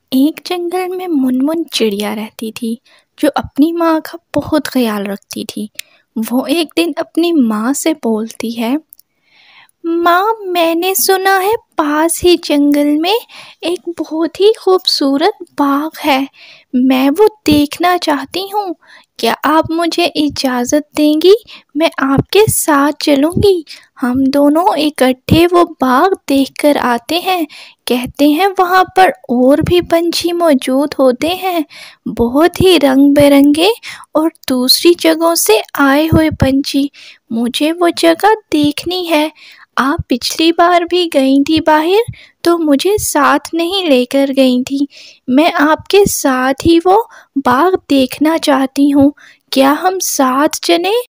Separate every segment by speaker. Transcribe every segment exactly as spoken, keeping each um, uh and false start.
Speaker 1: ایک جنگل میں منمن چڑیا رہتی تھی جو اپنی ماں کا بہت خیال رکھتی تھی۔ وہ ایک دن اپنی ماں سے بولتی ہے، ماں، میں نے سنا ہے پاس ہی جنگل میں ایک بہت ہی خوبصورت باغ ہے، میں وہ دیکھنا چاہتی ہوں، کیا آپ مجھے اجازت دیں گی؟ میں آپ کے ساتھ چلوں گی، ہم دونوں اکٹھے وہ باغ دیکھ کر آتے ہیں۔ کہتے ہیں وہاں پر اور بھی پنچھی موجود ہوتے ہیں، بہت ہی رنگ برنگے اور دوسری جگہوں سے آئے ہوئے پنچھی، مجھے وہ جگہ دیکھنی ہے۔ آپ پچھلی بار بھی گئی تھی باہر تو مجھے ساتھ نہیں لے کر گئی تھی، میں آپ کے ساتھ ہی وہ باغ دیکھنا چاہتی ہوں، کیا ہم ساتھ چلیں؟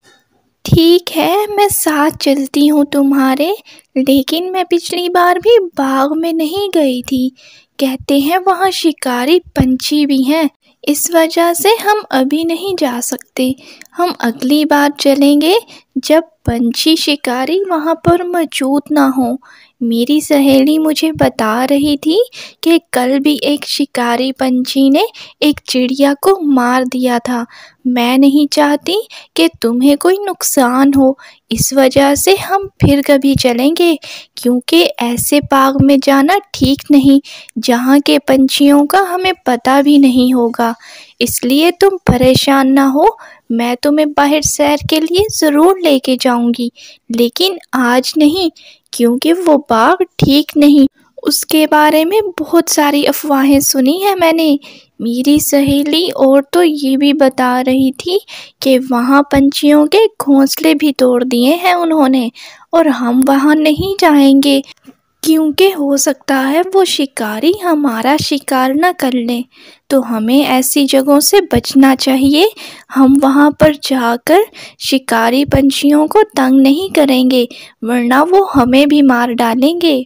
Speaker 1: ٹھیک ہے، میں ساتھ چلتی ہوں تمہارے، لیکن میں پچھلی بار بھی باغ میں نہیں گئی تھی، کہتے ہیں وہاں شکاری پنچھی بھی ہیں، اس وجہ سے ہم ابھی نہیں جا سکتے، ہم اگلی بار چلیں گے جب پنچھی شکاری وہاں پر موجود نہ ہوں۔ میری سہیلی مجھے بتا رہی تھی کہ کل بھی ایک شکاری پنچھی نے ایک چڑیا کو مار دیا تھا، میں نہیں چاہتی کہ تمہیں کوئی نقصان ہو، اس وجہ سے ہم پھر کبھی چلیں گے، کیونکہ ایسے باغ میں جانا ٹھیک نہیں جہاں کے پنچھیوں کا ہمیں پتہ بھی نہیں ہوگا، اس لیے تم پریشان نہ ہو، میں تمہیں باہر سیر کے لیے ضرور لے کے جاؤں گی، لیکن آج نہیں، کیونکہ وہ باغ ٹھیک نہیں، اس کے بارے میں بہت ساری افواہیں سنی ہیں میں نے۔ میری سہیلی اور تو یہ بھی بتا رہی تھی کہ وہاں پنچھیوں کے گھونسلے بھی توڑ دیے ہیں انہوں نے، اور ہم وہاں نہیں جائیں گے کیونکہ ہو سکتا ہے وہ شکاری ہمارا شکار نہ کر لیں، تو ہمیں ایسی جگہوں سے بچنا چاہیے، ہم وہاں پر جا کر شکاری پنچھیوں کو تنگ نہیں کریں گے ورنہ وہ ہمیں بھی مار ڈالیں گے۔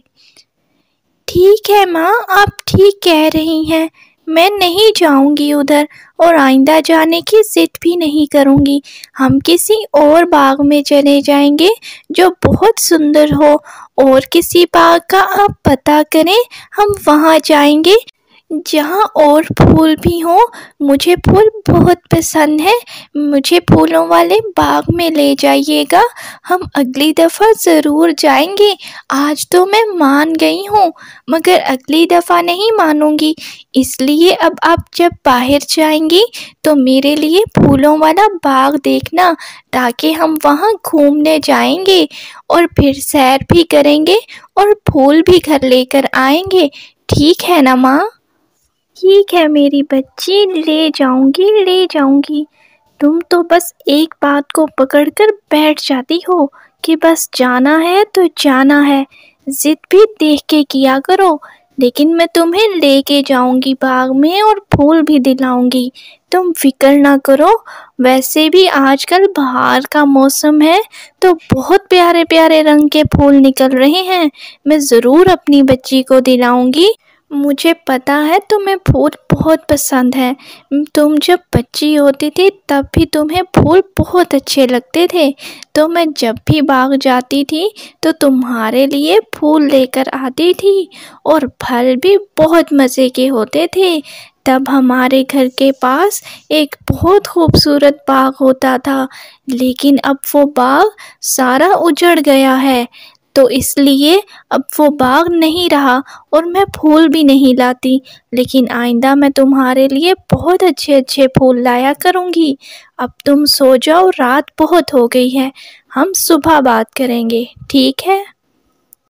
Speaker 1: ٹھیک ہے ماں، آپ ٹھیک کہہ رہی ہیں، میں نہیں جاؤں گی ادھر اور آئندہ جانے کی ضد بھی نہیں کروں گی، ہم کسی اور باغ میں چلے جائیں گے جو بہت سندر ہو، اور کسی باغ کا آپ پتہ کریں، ہم وہاں جائیں گے جہاں اور پھول بھی ہوں، مجھے پھول بہت پسند ہے، مجھے پھولوں والے باغ میں لے جائیے گا، ہم اگلی دفعہ ضرور جائیں گے، آج تو میں مان گئی ہوں مگر اگلی دفعہ نہیں مانوں گی، اس لیے اب آپ جب باہر جائیں گی تو میرے لیے پھولوں والا باغ دیکھنا، تاکہ ہم وہاں گھومنے جائیں گے اور پھر سیر بھی کریں گے اور پھول بھی گھر لے کر آئیں گے، ٹھیک ہے نا ماں؟ ٹھیک ہے میری بچی، لے جاؤں گی لے جاؤں گی، تم تو بس ایک بات کو پکڑ کر بیٹھ جاتی ہو کہ بس جانا ہے تو جانا ہے، ضد بھی دیکھ کے کیا کرو، لیکن میں تمہیں لے کے جاؤں گی باغ میں اور پھول بھی دلاؤں گی، تم فکر نہ کرو، ویسے بھی آج کل بہار کا موسم ہے تو بہت پیارے پیارے رنگ کے پھول نکل رہے ہیں، میں ضرور اپنی بچی کو دلاؤں گی، مجھے پتہ ہے تمہیں پھول بہت پسند ہے، تم جب بچی ہوتی تھی تب بھی تمہیں پھول بہت اچھے لگتے تھے، تو میں جب بھی باغ جاتی تھی تو تمہارے لیے پھول لے کر آتی تھی، اور پھل بھی بہت مزے کے ہوتے تھے، تب ہمارے گھر کے پاس ایک بہت خوبصورت باغ ہوتا تھا، لیکن اب وہ باغ سارا اجڑ گیا ہے، تو اس لیے اب وہ باغ نہیں رہا اور میں پھول بھی نہیں لاتی، لیکن آئندہ میں تمہارے لیے بہت اچھے اچھے پھول لایا کروں گی، اب تم سو جاؤ، رات بہت ہو گئی ہے، ہم صبح بات کریں گے، ٹھیک ہے؟